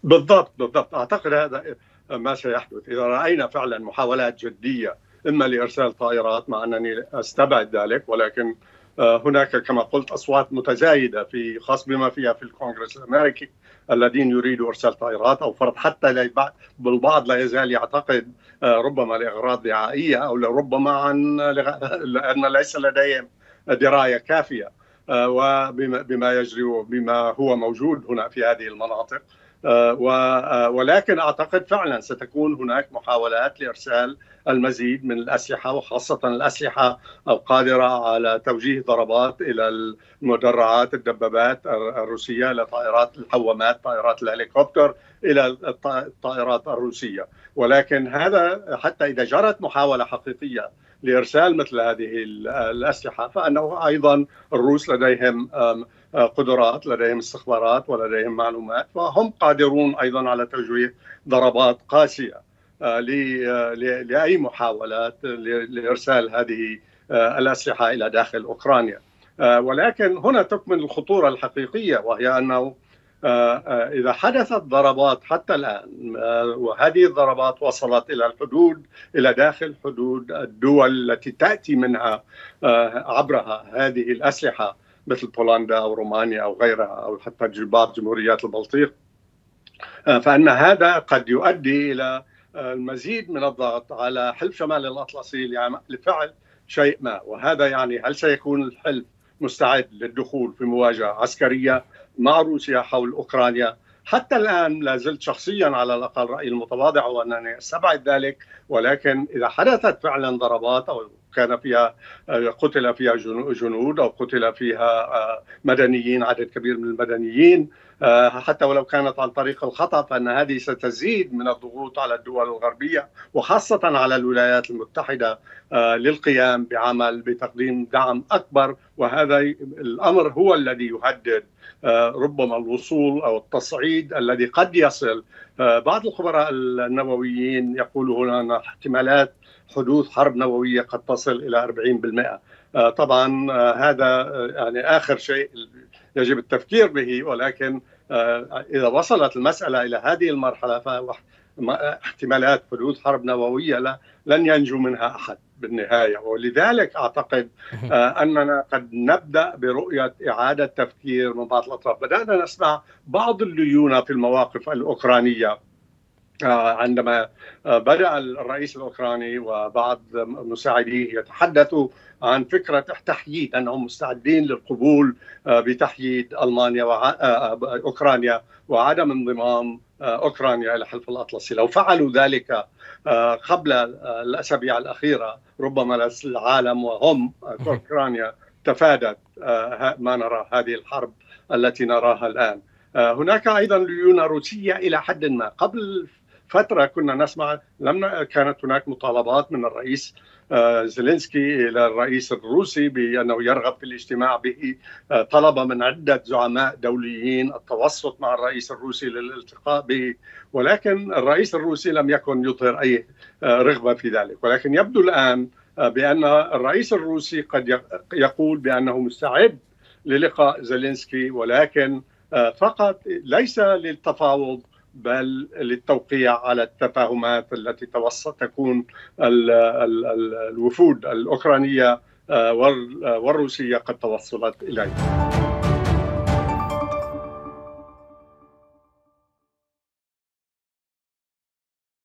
بالضبط أعتقد هذا ما سيحدث إذا رأينا فعلا محاولات جدية إما لإرسال طائرات، مع أنني أستبعد ذلك، ولكن هناك كما قلت أصوات متزايدة في خاص بما فيها في الكونغرس الأمريكي الذين يريدوا إرسال طائرات أو فرض، حتى بالبعض لا يزال يعتقد ربما لأغراض دعائية أو لربما لأن ليس لديهم دراية كافية وبما يجري وبما هو موجود هنا في هذه المناطق. ولكن أعتقد فعلا ستكون هناك محاولات لإرسال المزيد من الأسلحة، وخاصة الأسلحة القادرة على توجيه ضربات إلى المدرعات الدبابات الروسية، إلى طائرات الحوامات، طائرات الهليكوبتر، إلى الطائرات الروسية. ولكن هذا حتى إذا جرت محاولة حقيقية لإرسال مثل هذه الأسلحة، فأنه أيضا الروس لديهم قدرات، لديهم استخبارات ولديهم معلومات، فهم قادرون أيضا على توجيه ضربات قاسية لأي محاولات لإرسال هذه الأسلحة إلى داخل أوكرانيا. ولكن هنا تكمن الخطورة الحقيقية، وهي أنه إذا حدثت ضربات حتى الآن وهذه الضربات وصلت إلى الحدود، إلى داخل حدود الدول التي تأتي منها عبرها هذه الأسلحة مثل بولندا أو رومانيا أو غيرها، أو حتى بعض جمهوريات البلطيق، فإن هذا قد يؤدي إلى المزيد من الضغط على حلف شمال الأطلسي لفعل شيء ما. وهذا يعني هل سيكون الحلف مستعد للدخول في مواجهة عسكرية مع روسيا حول أوكرانيا؟ حتى الآن لا زلت شخصيا على الأقل رأيي المتواضع وأنني أستبعد ذلك، ولكن إذا حدثت فعلا ضربات أو كان فيها قتل فيها جنود أو قتل فيها مدنيين، عدد كبير من المدنيين، حتى ولو كانت عن طريق الخطأ، فإن هذه ستزيد من الضغوط على الدول الغربية وخاصة على الولايات المتحدة للقيام بعمل بتقديم دعم أكبر. وهذا الأمر هو الذي يهدد ربما الوصول أو التصعيد الذي قد يصل. بعض الخبراء النوويين يقولون أن احتمالات حدوث حرب نووية قد تصل إلى 40%. طبعا هذا يعني آخر شيء يجب التفكير به، ولكن إذا وصلت المسألة إلى هذه المرحلة فاحتمالات حدوث حرب نووية لن ينجو منها أحد بالنهاية. ولذلك أعتقد أننا قد نبدأ برؤية إعادة تفكير من بعض الأطراف. بدأنا نسمع بعض الليونة في المواقف الأوكرانية عندما بدأ الرئيس الأوكراني وبعض مساعديه يتحدثوا عن فكرة تحييد، أنهم مستعدين للقبول بتحييد ألمانيا وأوكرانيا وعدم انضمام أوكرانيا إلى حلف الأطلسي. لو فعلوا ذلك قبل الأسابيع الأخيرة ربما العالم وهم أوكرانيا تفادت ما نرى هذه الحرب التي نراها الآن. هناك أيضا ليونة روسية إلى حد ما. قبل فترة كنا نسمع، كانت هناك مطالبات من الرئيس زيلينسكي إلى الرئيس الروسي بأنه يرغب في الاجتماع به، طلب من عدة زعماء دوليين التوسط مع الرئيس الروسي للالتقاء به، ولكن الرئيس الروسي لم يكن يظهر أي رغبة في ذلك. ولكن يبدو الآن بأن الرئيس الروسي قد يقول بأنه مستعد للقاء زيلينسكي، ولكن فقط ليس للتفاوض بل للتوقيع على التفاهمات التي تكون الوفود الأوكرانية والروسية قد توصلت إليها.